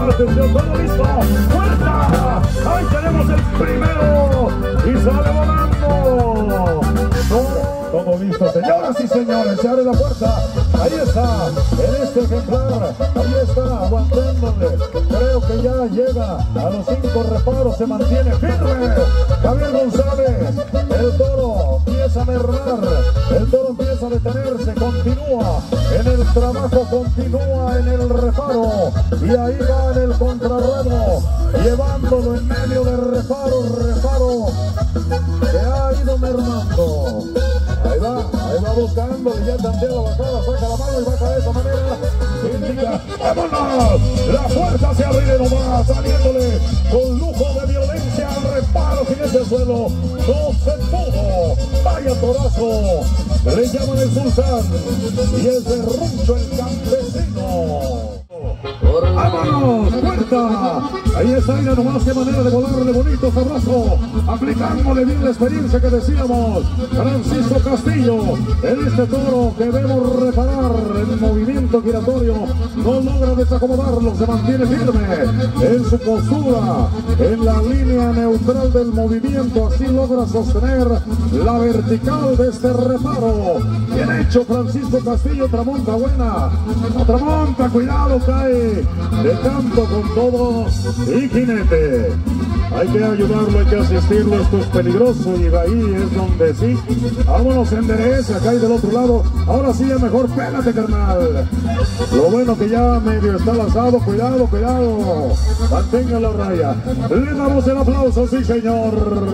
Atención, todo listo. ¡Fuerza! Ahí tenemos el primero. Y sale volando. Todo listo, señoras y señores. Se abre la puerta. Ahí está. En este ejemplar. Ahí está, aguantándole. Creo que ya llega a los 5 reparos. Se mantiene firme. Javier González. El toro empieza a mermar. El toro empieza a detenerse. Continúa en el trabajo. Continúa en el reparo. Y ahí va en el contrarremo. Llevándolo en medio de reparo. Que ha ido mermando. Ahí va buscando, y ya tantea la bajada, saca la mano y baja de esa manera. Indica, ¡vámonos! La fuerza se abre nomás, saliéndole con lujo de violencia al reparo en ese suelo. No se pudo. Vaya torazo. Le llaman el sultán y es de Runcho el campesino. ¡Vámonos! ¡Fuerza! Ahí está, mira nomás qué manera de volarle bonito, sabroso, aplicándole bien la experiencia que decíamos. Francisco Castillo, en este toro que debemos reparar el movimiento giratorio, no logra desacomodarlo, se mantiene firme en su postura, en la línea neutral del movimiento, así logra sostener la vertical de este reparo. Bien hecho Francisco Castillo, tramonta buena, otra monta, cuidado, cae de canto con todo y jinete. Hay que ayudarlo, hay que asistirlo, esto es peligroso y ahí es donde sí. Vámonos, endereza, acá y del otro lado. Ahora sí es mejor, pélate, carnal. Lo bueno que ya medio está lanzado, cuidado, mantenga la raya. Le damos el aplauso, sí señor.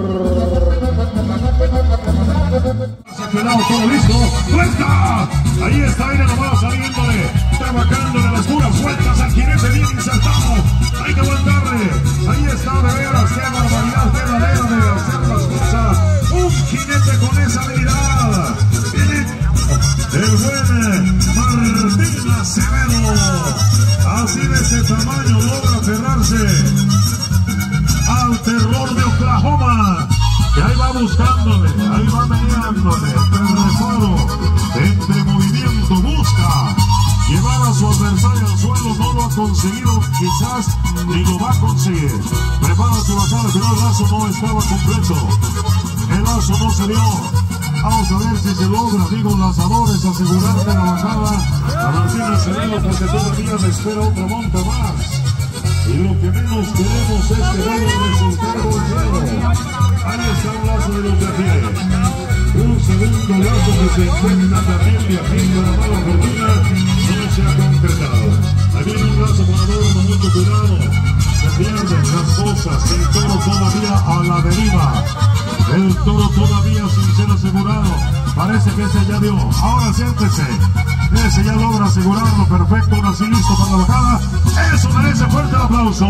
Todo listo, ¡vuelta! Ahí está, mira nomás saliéndole, trabajándole a las puras vueltas al jinete bien insertado. Hay que aguantarle. Ahí está, de veras, qué barbaridad verdadera de hacer las cosas. Un jinete con esa habilidad. Viene el buen Martín Acevedo. Así de ese tamaño logra aferrarse al terror de Oklahoma. Y ahí va buscándole, ahí va meneándole, entre reparo, entre movimiento, busca llevar a su adversario al suelo, no lo ha conseguido, quizás ni lo va a conseguir. Prepara su bajada, pero el lazo no estaba completo, el lazo no se dio. Vamos a ver si se logra, amigos lanzadores, asegurarle la bajada a Martín Acevedo, porque todavía le espera otra monta más. Y lo que menos queremos es que vaya el resultado claro. Ahí está un lazo de los de aquí. Un segundo lazo que se encuentra también de aquí para mala fortuna. No se ha concretado. Ahí viene un lazo ganador con mucho cuidado. Se pierden las cosas. El toro todavía a la deriva. El toro todavía sin ser asegurado. Parece que ese ya dio. Ahora siéntese. Ese ya logra asegurarlo. Perfecto. Ahora sí listo para la bajada. Eso merece fuerte el aplauso.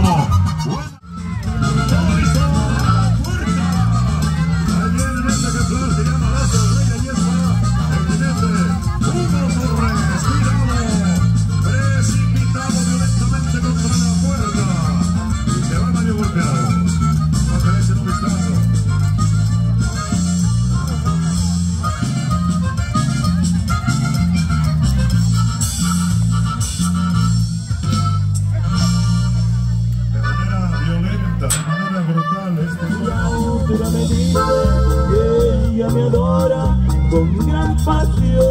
Ella me adora con gran pasión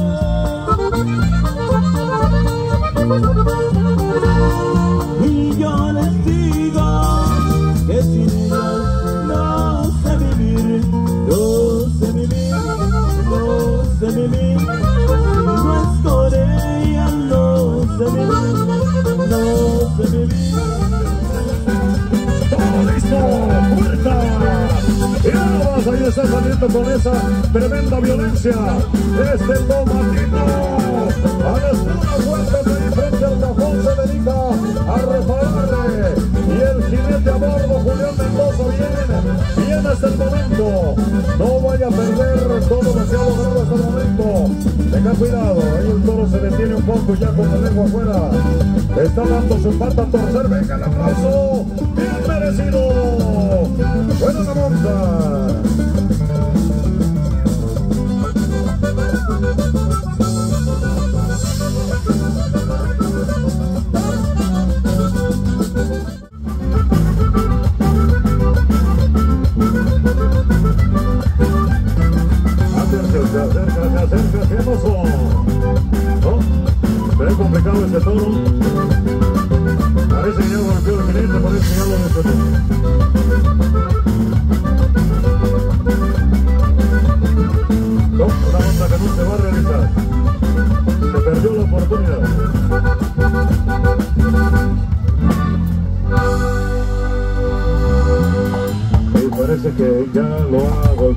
y yo les digo que sin ella no sé vivir, no sé vivir, no sé vivir. No es con ella, no sé vivir, no sé vivir. ¡Todo listo! ¡Fuerza! Ahí está saliendo con esa tremenda violencia. Este tomatito a las puras vueltas de ahí frente al cajón se dedica a repararle. Y el jinete a bordo, Julián Mendoza, viene hasta el momento. No vaya a perder todo lo que ha logrado hasta el momento. Tenga cuidado, ahí el toro se detiene un poco ya con la lengua afuera. Está dando su pata a torcer. Venga el aplauso. Bien merecido. Buena la monta.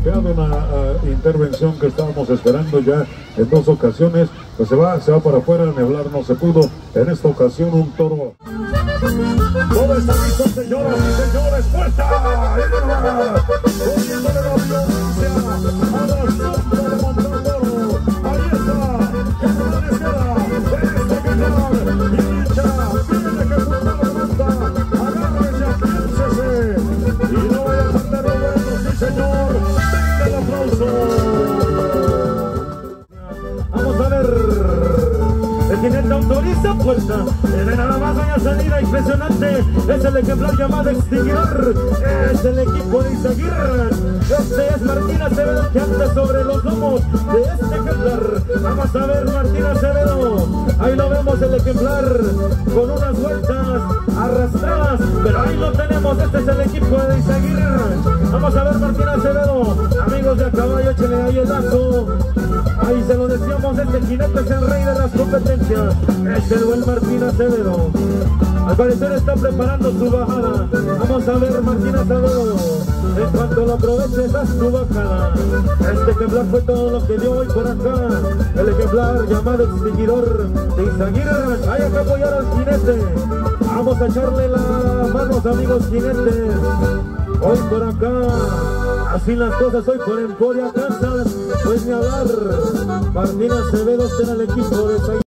golpeado, una intervención que estábamos esperando ya en 2 ocasiones, pues se va para afuera, Neblar no se pudo, en esta ocasión un toro. Todo está listo, señoras y señores, fuerza, poniéndole la violencia a la sombra de Montandoro, ahí está, que se la desqueda, este Guinar, hincha, tiene que juntar la banda, agárrese, apiénsese, y no vaya a perder lo bueno, sí señor, venga el aplauso. Vamos a ver, el jinete autoriza puerta, tiene nada más una salida impresionante, es el ejemplar llamado Extinguidor, es el equipo de Izaguirre, este es Martín Acevedo que anda sobre los lomos de este ejemplar. Vamos a ver Martín Acevedo, ahí lo vemos el ejemplar con unas vueltas arrastradas, pero ahí lo tenemos, este es el equipo de Izaguirre. Vamos a ver Martín Acevedo, amigos de a caballo, échenle ahí el lazo. Ahí se lo decíamos, este jinete es el rey de las competencias, es el buen Martín Acevedo. Al parecer está preparando su bajada. Vamos a ver Martín Acevedo, en cuanto lo aproveches, haz tu bajada. Este ejemplar fue todo lo que dio hoy por acá, el ejemplar llamado Extinguidor de Izaguirre. Hay que apoyar al jinete, vamos a echarle las manos, amigos jinetes. Hoy por acá, así las cosas, hoy por Emporia Casas, pues ni hablar. Martín Acevedo está en el equipo de Izaguirre.